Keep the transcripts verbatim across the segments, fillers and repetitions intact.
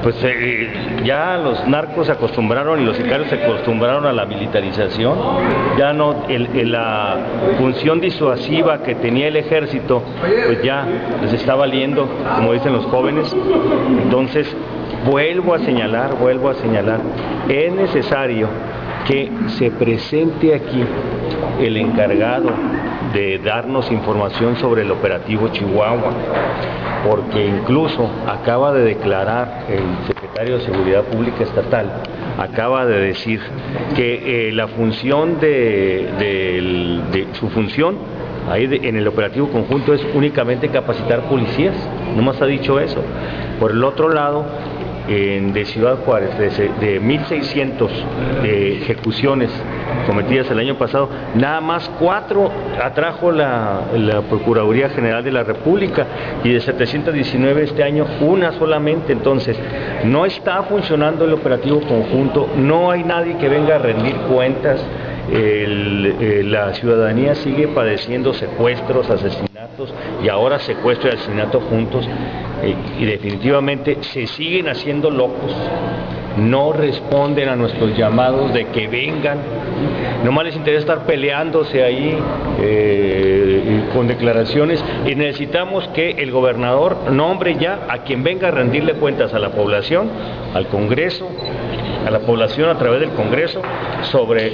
Pues eh, ya los narcos se acostumbraron y los sicarios se acostumbraron a la militarización. Ya no, el, el, la función disuasiva que tenía el ejército, pues ya les está valiendo, como dicen los jóvenes. Entonces, vuelvo a señalar, vuelvo a señalar, es necesario que se presente aquí el encargado de darnos información sobre el operativo Chihuahua, porque incluso acaba de declarar el secretario de Seguridad Pública Estatal, acaba de decir que eh, la función de, de, de su función ahí de, en el operativo conjunto es únicamente capacitar policías, nomás ha dicho eso. Por el otro lado, En, de Ciudad Juárez, de, de mil seiscientas de ejecuciones cometidas el año pasado, nada más cuatro atrajo la, la Procuraduría General de la República, y de setecientos diecinueve este año una solamente. Entonces no está funcionando el operativo conjunto, no hay nadie que venga a rendir cuentas. El, eh, la ciudadanía sigue padeciendo secuestros, asesinatos, y ahora secuestro y asesinato juntos, eh, y definitivamente se siguen haciendo locos, no responden a nuestros llamados de que vengan, nomás les interesa estar peleándose ahí eh, con declaraciones, y necesitamos que el gobernador nombre ya a quien venga a rendirle cuentas a la población, al Congreso, a la población a través del Congreso, sobre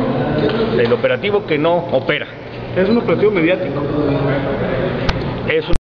el operativo que no opera. Es un operativo mediático. Es un